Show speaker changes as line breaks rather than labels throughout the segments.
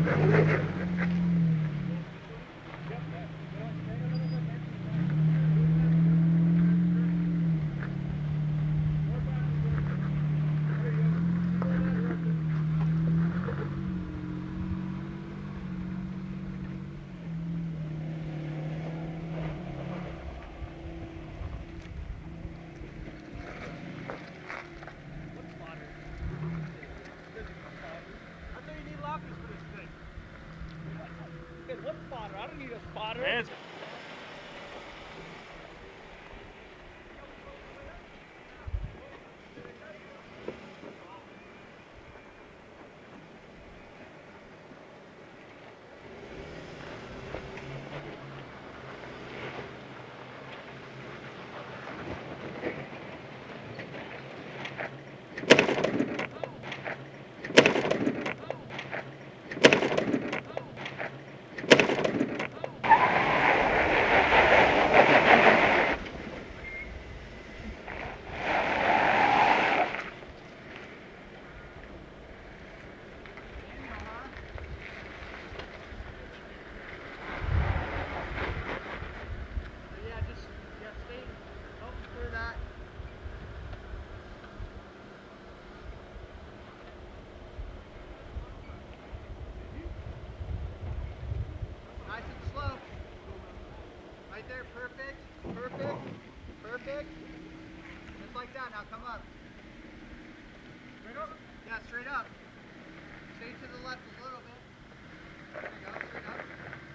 What spotter? I don't need a spotter.
Perfect, perfect, perfect. Just like that. Now come up. Straight up? Yeah, straight up. Stay to the left a little bit. There you go, straight up.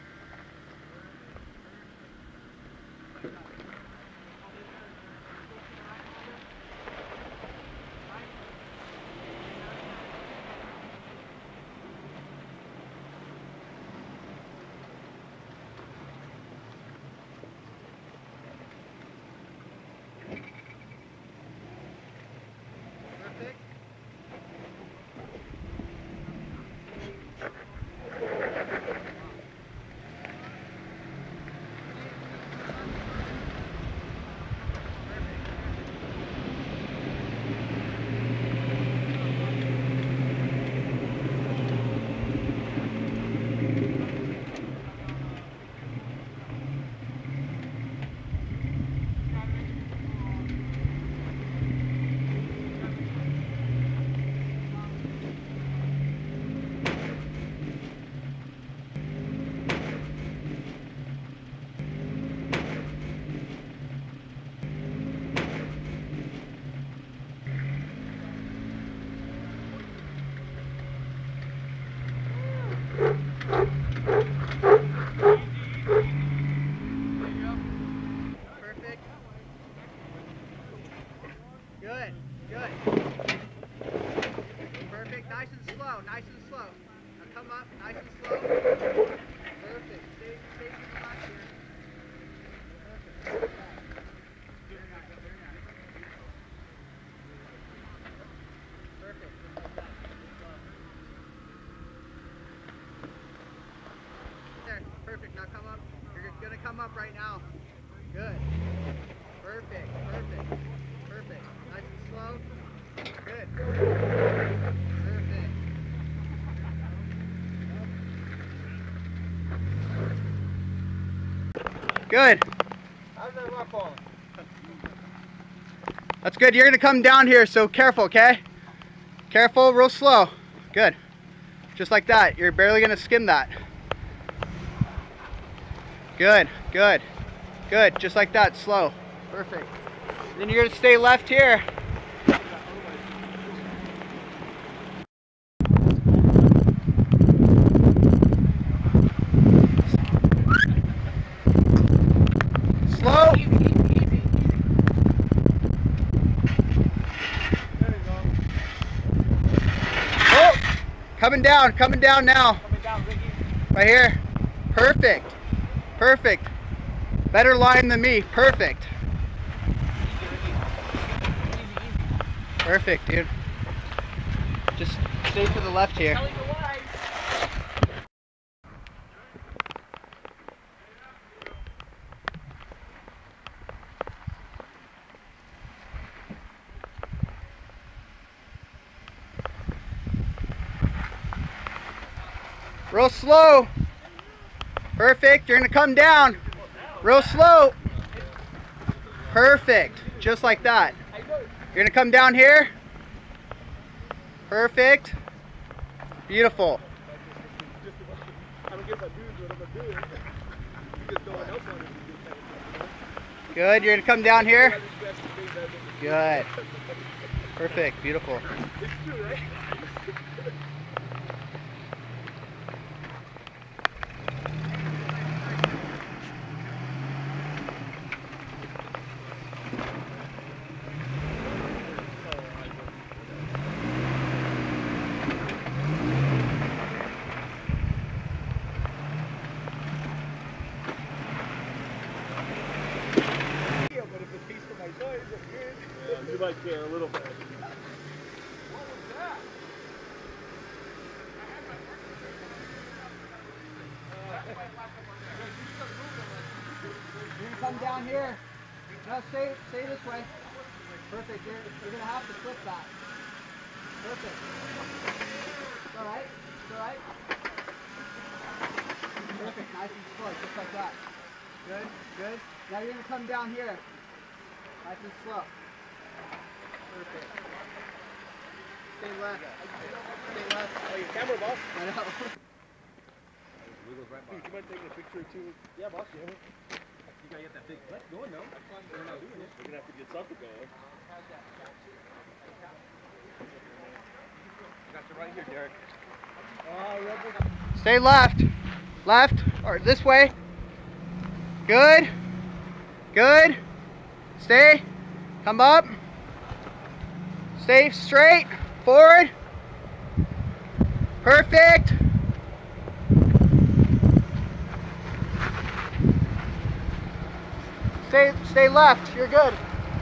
Good, good. Perfect, nice and slow, nice and slow. Now come up, nice and slow. Perfect, stay to the left here. Perfect. Very nice, very nice. Perfect, just like that. There, perfect, now come up. You're gonna come up right now. Good. Perfect, perfect. Perfect. Nice and slow. Good. Perfect. Good.
How's that rock falling?
That's good. You're going to come down here, so careful, okay? Careful, real slow. Good. Just like that. You're barely going to skim that. Good, good, good. Just like that, slow. Perfect. Then you're going to stay left here. Slow. Oh, coming down now. Right here. Perfect. Perfect. Better line than me. Perfect. Perfect, dude. Just stay to the left here. Real slow. Perfect. You're going to come down. Real slow. Perfect. Just like that. You're going to come down here. Perfect. Beautiful. Good. You're going to come down here. Good. Perfect. Beautiful.
You might care a little bit.
You're going to come down here. No, stay this way. Perfect. You're going to have to flip that. Perfect. It's all right. It's all right. Perfect. Nice and slow, just like that. Good. Good. Now you're going to come down here. Nice and slow. Perfect. Stay left. Stay left.
Oh, your camera, boss?
I know.
Dude, you mind taking a picture or two? Yeah, boss. Yeah. You gotta get that big flex going, though. We're not doing it. We're gonna have to get something going. I got you right here, Derek.
Stay left. Left. Or this way. Good. Good. Stay. Come up. Stay straight. Forward. Perfect. Stay left. You're good.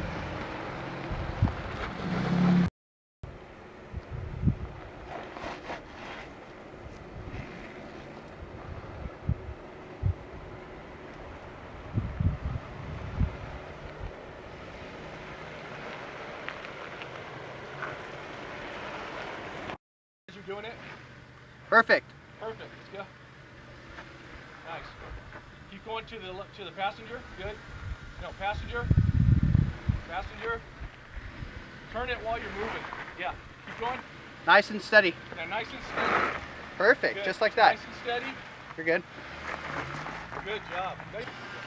You're doing it?
Perfect.
Perfect. Let's go. Nice. Keep going to the passenger. Good. No, passenger. Passenger. Turn it while you're moving. Yeah. Keep going.
Nice and steady.
Now, nice and steady.
Perfect.
Good.
Just like that.
Nice and steady.
You're good.
Good job. Nice.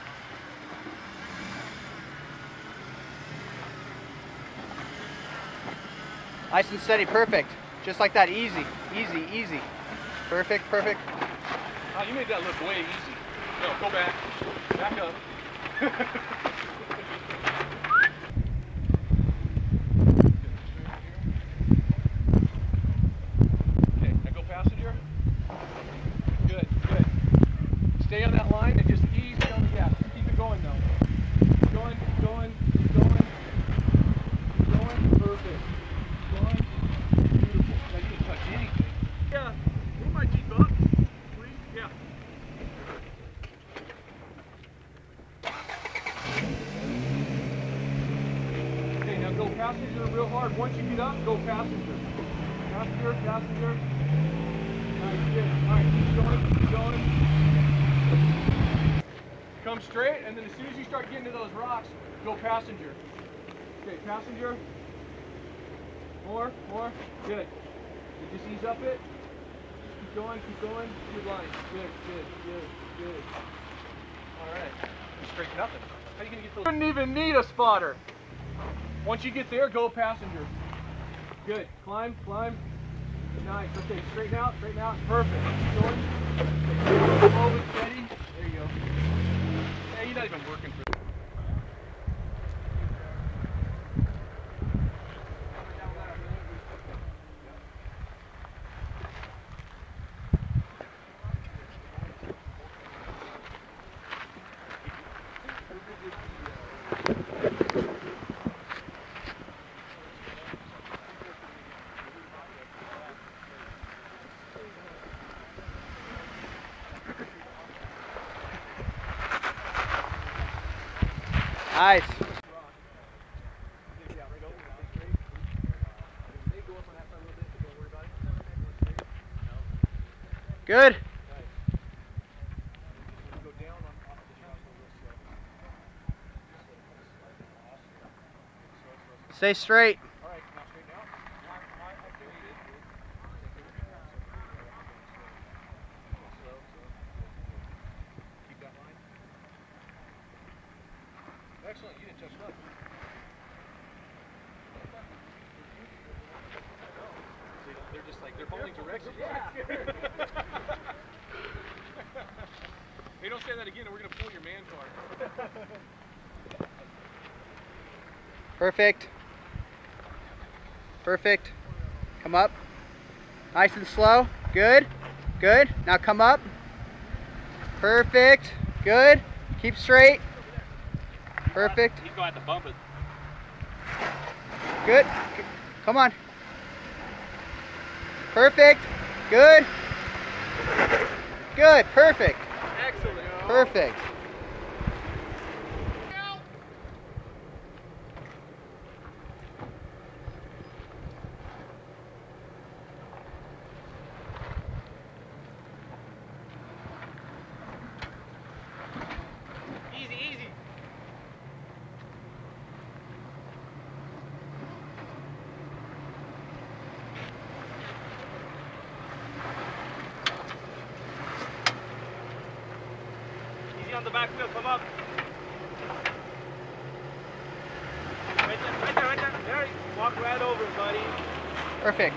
Nice and steady. Perfect. Just like that. Easy. Easy. Easy. Perfect. Perfect.
Oh, you made that look way easy. No, go back. Back up. Okay, now go passenger. Good, good. Stay on that line and just ease on the gas. Keep it going though. Keep going, keep going, keep going. Keep going. Perfect. Keep going. Beautiful. Now you didn't touch anything. Yeah. Move my Jeep up, please. Yeah. Okay, now go passenger real hard. Once you get up, go passenger. Passenger, passenger. Nice, good. Alright, keep going, keep going. Come straight, and then as soon as you start getting to those rocks, go passenger. Okay, passenger. More. Good. You just ease up it. Keep going, good line. Good. Alright. Straighten up it. How are you gonna get those? You wouldn't even need a spotter. Once you get there, go passenger. Good. Climb. Nice. Okay, straighten out. Perfect. Keep going. Slow and steady. There you go. Yeah, you're not even working for this.
Nice. Good. Stay straight.
All right, now straighten out. Slow. Keep that line. Excellent, you didn't touch it up. They're just like, they're following directions. Yeah. Hey, don't say that again or we're going to pull your man card.
Perfect. Perfect. Come up. Nice and slow. Good. Good. Now come up. Perfect. Good. Keep straight. Perfect.
He's going to have to bump it.
Good. Come on. Perfect. Good. Good. Perfect.
Excellent.
Perfect.
Easy, easy. Easy on the back wheel, come up. Right there, right there. There, walk right over, buddy.
Perfect.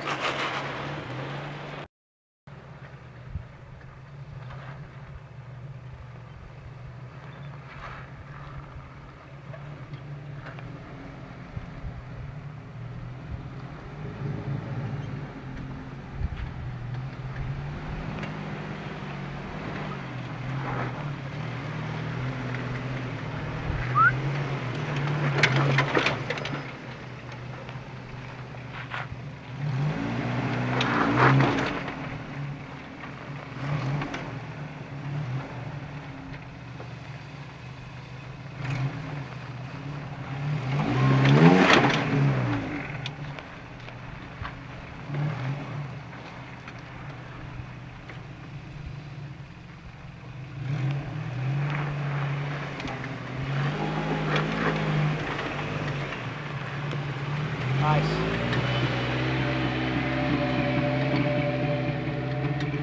Nice.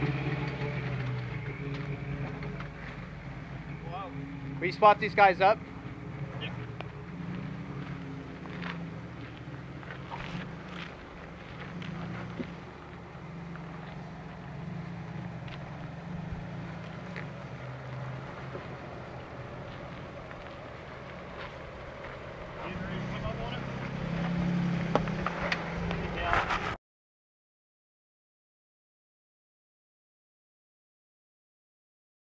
Will you spot these guys up?